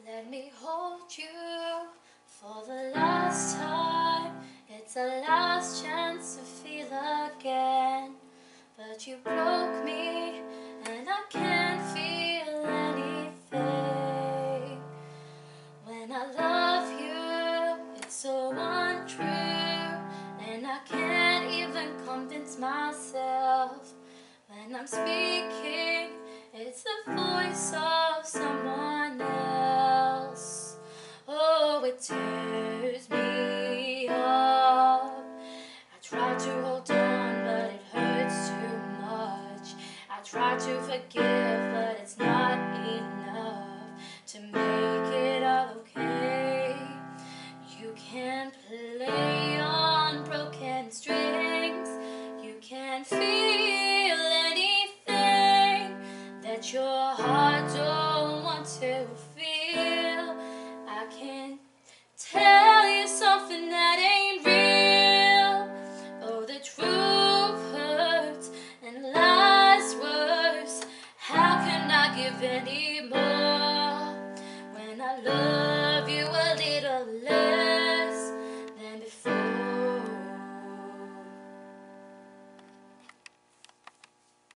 Let me hold you for the last time. It's a last chance to feel again. But you broke me and I can't feel anything. When I love you, it's so untrue, and I can't even convince myself. When I'm speaking, it's the voice of someone else. Oh, it tears me up. I try to hold on, but it hurts too much. I try to forgive, but it's not enough to make it all okay. You can't play on broken strings. You can't feel anything that your heart don't want to feel. I can tell you something that ain't real. Oh, the truth hurts and lies worse. How can I give any